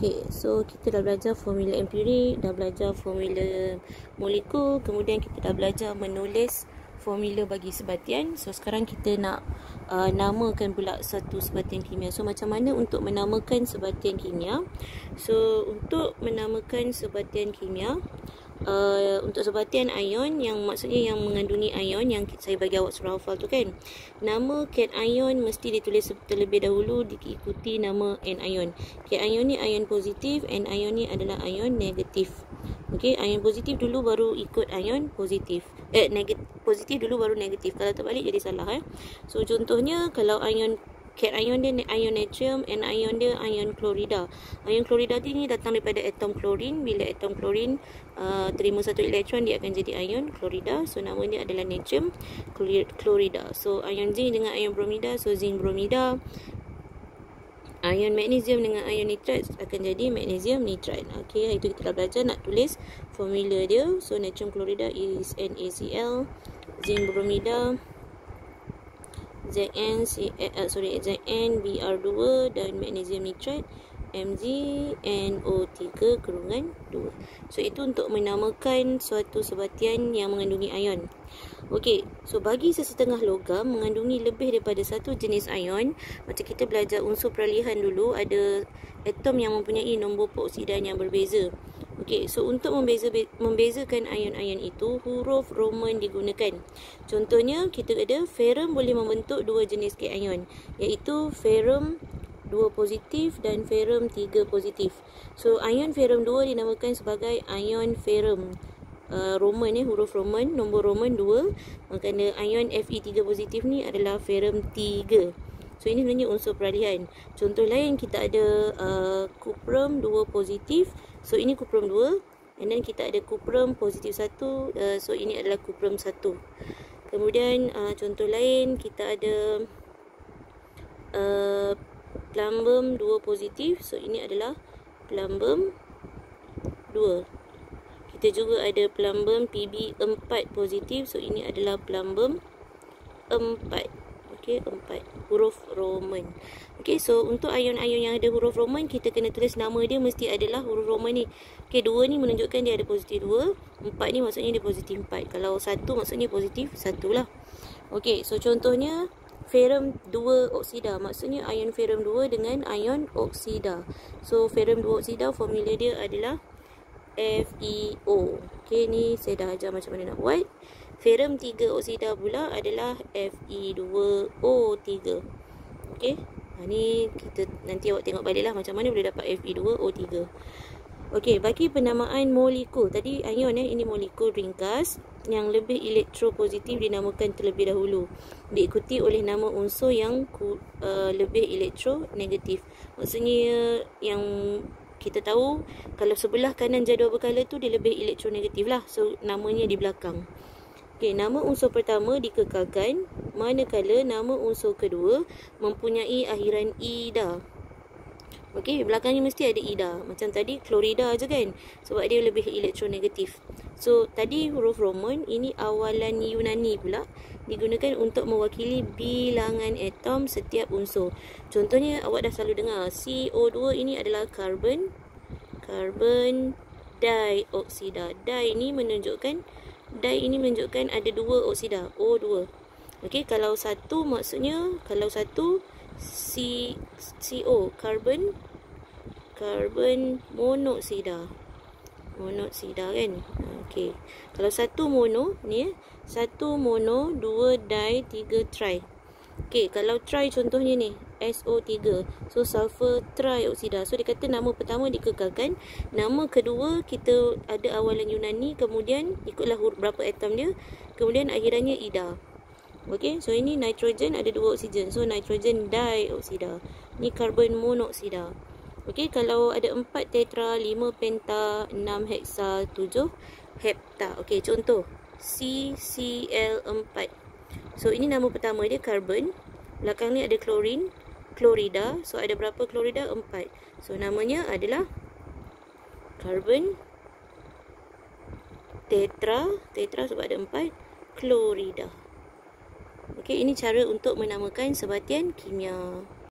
Okay, so kita dah belajar formula empirik, dah belajar formula molekul, kemudian kita dah belajar menulis formula bagi sebatian. So sekarang kita nak namakan pula satu sebatian kimia. So macam mana untuk menamakan sebatian kimia? So untuk menamakan sebatian kimia, untuk sebatian ion, yang maksudnya yang mengandungi ion yang saya bagi awak surah hafal tu kan, nama cation mesti ditulis terlebih dahulu diikuti nama anion. Cation ni ion positif, anion ni adalah ion negatif. Okey, ion positif dulu baru ikut ion positif. Positif dulu baru negatif. Kalau terbalik jadi salah So contohnya kalau cation dia ion natrium, anion dia ion klorida. Ion klorida ni datang daripada atom klorin. Bila atom klorin terima satu elektron, dia akan jadi ion klorida. So nama dia adalah natrium klorida. So ion zinc dengan ion bromida, so zinc bromida. Ion magnesium dengan ion nitrat akan jadi magnesium nitrat. Okey, itu kita dah belajar nak tulis formula dia. So natrium klorida is NaCl, zinc bromida ZnBr2 dan magnesium nitrat MgNO3/2. So itu untuk menamakan suatu sebatian yang mengandungi ion. Okey, so bagi sesetengah logam mengandungi lebih daripada satu jenis ion, macam kita belajar unsur peralihan dulu, ada atom yang mempunyai nombor peroksidan yang berbeza. Okey, so untuk membezakan ion-ion itu, huruf Roman digunakan. Contohnya, kita ada ferrum boleh membentuk dua jenis cation, iaitu ferrum 2 positif dan ferrum 3 positif. So, ion ferrum 2 dinamakan sebagai ion ferrum. Roman huruf Roman, nombor Roman 2. Makanya ion Fe3 positif ni adalah ferrum 3. So ini sebenarnya unsur peralihan. Contoh lain kita ada cuprum 2 positif. So ini cuprum 2. And then kita ada cuprum positif 1. So ini adalah cuprum 1. Kemudian contoh lain kita ada plumbum 2 positif. So ini adalah plumbum 2. Kita juga ada plumbum Pb 4 positif. So ini adalah plumbum 4. Okey, 4 huruf Roman. Okey, so untuk ion-ion yang ada huruf Roman, kita kena tulis nama dia mesti adalah huruf Roman ni. Okey, 2 ni menunjukkan dia ada positif 2, 4 ni maksudnya dia positif 4. Kalau 1 maksudnya positif 1 lah. Okey, so contohnya ferrum 2 oksida, maksudnya ion ferrum 2 dengan ion oksida. So ferrum 2 oksida formula dia adalah FeO. Okey, ni saya dah ajar macam mana nak buat. Ferrum 3 oksida pula adalah Fe2O3. Okey, ni kita nanti awak tengok balik lah macam mana boleh dapat Fe2O3. Okey, bagi penamaan molekul, tadi ion ini molekul ringkas yang lebih elektropositif dinamakan terlebih dahulu, diikuti oleh nama unsur yang lebih elektronegatif. Maksudnya yang kita tahu kalau sebelah kanan jadual berkala tu dia lebih elektronegatif lah. So namanya di belakang. Okey, nama unsur pertama dikekalkan manakala nama unsur kedua mempunyai akhiran ida. Okey, belakangnya mesti ada ida. Macam tadi klorida je kan, sebab dia lebih elektronegatif. So tadi huruf Roman, ini awalan Yunani pula digunakan untuk mewakili bilangan atom setiap unsur. Contohnya awak dah selalu dengar CO2 ini adalah karbon dioksida. Di ini menunjukkan ada dua oksida, O2. Okey, kalau satu maksudnya kalau satu CO karbon monoksida kan. Okey, kalau satu mono ni satu mono, 2 di, 3 tri. Okey, kalau tri contohnya ni SO3, so sulfur trioksida. So dia kata nama pertama dikekalkan, nama kedua kita ada awalan Yunani, kemudian ikutlah berapa atom dia, kemudian akhirannya ida. Okey, so ini nitrogen ada 2 oksigen, so nitrogen dioksida. Ni karbon monoksida. Okey, kalau ada 4 tetra, 5 penta, 6 heksa, 7 hepta. Okey, contoh CCl4. So ini nama pertama dia karbon, belakang ni ada klorin, klorida. So ada berapa klorida? 4. So namanya adalah karbon tetra sebab ada 4 klorida. Okey, ini cara untuk menamakan sebatian kimia.